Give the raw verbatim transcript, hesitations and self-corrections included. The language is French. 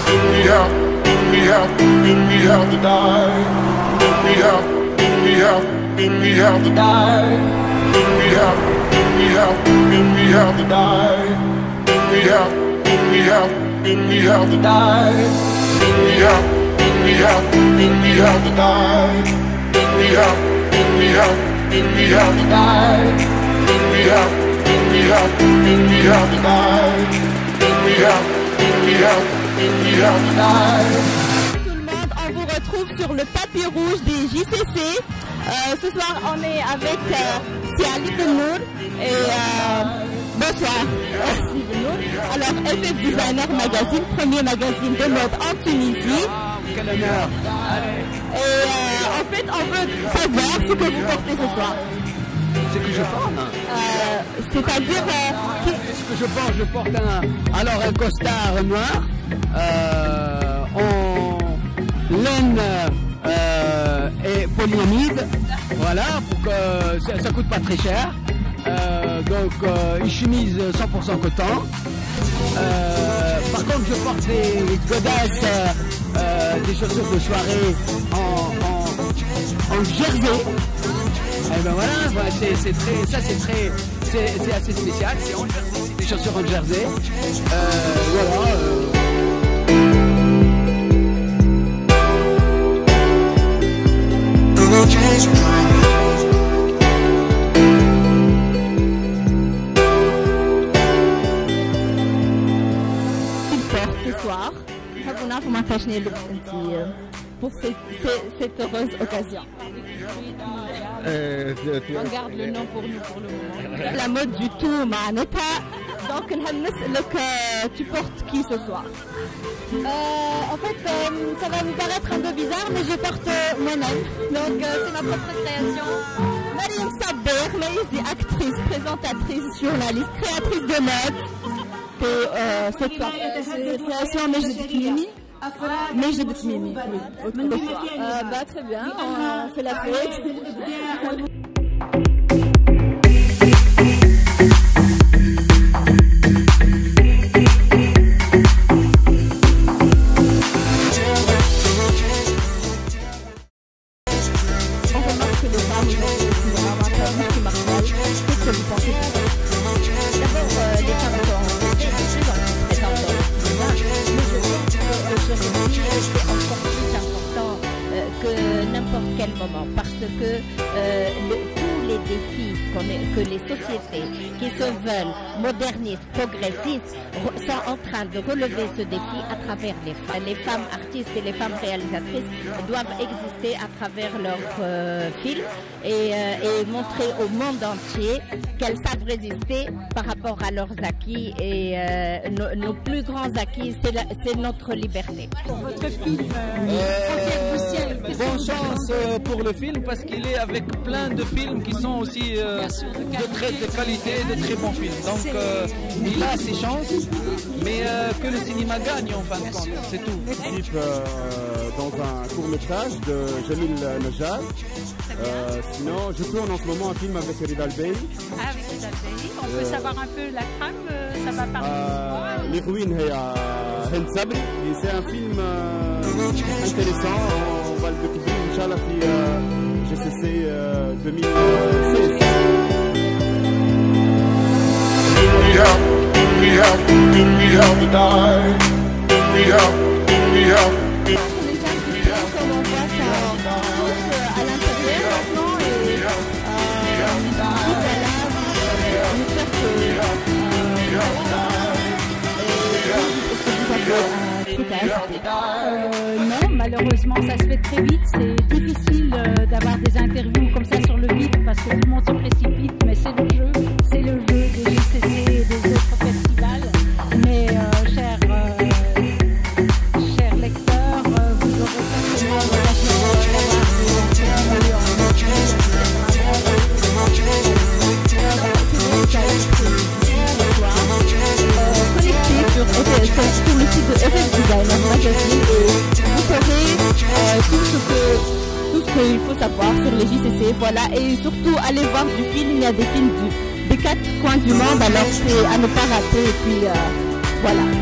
me have, me have, me have to die. Me have, me have, me have to die. Me have, me have, me have to die. Me have, me have, me have to die. Me have, me have, me have to die. Me have, me have, me have to die. Me have, me have, me have to die. Me have, me have, me have to die. Tout le monde, on vous retrouve sur le tapis rouge des J C C. Euh, ce soir, on est avec euh, Siali Benour et euh, bonsoir. Euh, Alors, F F Designer Magazine, premier magazine de mode en Tunisie. Quel honneur. Et euh, en fait, on veut savoir ce que vous portez ce soir. Ce que je porte euh, C'est-à-dire... Euh, qui... Ce que je porte, je porte un, alors un costard noir euh, en laine euh, et polyamide. Voilà, pour que ça, ça coûte pas très cher. Euh, donc euh, une chemise cent pour cent coton. Euh, par contre, je porte des godasses, euh, des chaussures de soirée en, en, en jersey. Et ben voilà, voilà c'est très, ça c'est très, c'est assez spécial. C'est en jersey, des chaussures en jersey. Euh, voilà. Euh, pour cette, cette heureuse occasion. Euh, On garde le nom pour nous pour le moment. La mode du tout, Maneta. Donc, le, tu portes qui ce soir? euh, En fait, euh, ça va vous paraître un peu bizarre, mais je porte euh, moi-même. Donc, euh, c'est ma propre création. Mariam Saber, Maïzi, actrice, présentatrice, journaliste, créatrice de mode. Et euh, cette soirée, c'est création Majid Mimi. Majid Mimi, oui. Euh, bah, très bien, on fait la fête. Quel moment, parce que euh, le, tous les défis est, que les sociétés qui se veulent modernistes, progressistes, sont en train de relever ce défi à travers les femmes. Les femmes artistes et les femmes réalisatrices doivent exister à travers leurs euh, films et, euh, et montrer au monde entier qu'elles savent résister par rapport à leurs acquis et euh, nos, nos plus grands acquis, c'est notre liberté. Pour votre film, euh, euh, bonne chance euh, pour le film parce qu'il est avec plein de films qui sont aussi euh, de très de qualité, de très bons films. Donc euh, il a ses chances, mais euh, que le cinéma gagne en fin de compte, c'est tout. Participe euh, dans un court métrage de Jamil Najjar. Euh, sinon, je tourne en ce moment un film avec Ridal Bey. Ah, avec Ridal Bey. On peut euh, savoir un peu la trame, euh, ça va parler euh, de quoi? L'héroïne est Hind Sabri et c'est un film euh, intéressant. On va le découvrir, Inch'Allah, في G C C euh, deux mille seize. We have, we have, we have to die. We have, we have, we have. Comme on voit ça à l'intérieur maintenant et euh, euh, non, malheureusement ça se fait très vite, c'est difficile euh, d'avoir des interviews comme ça sur le vif parce que tout le monde se précipite, mais c'est le jeu, c'est le jeu des G C C et des autres festivals. Mais euh, chers, euh, chers lecteurs, euh, vous aurez certainement l'occasion d'avoir des interviews en entier. Sur, sur le site de F F Designer Magazine et vous saurez euh, tout ce que tout ce qu'il faut savoir sur les J C C, voilà, et surtout allez voir du film, il y a des films du, des quatre coins du monde, alors c'est à ne pas rater et puis euh, voilà.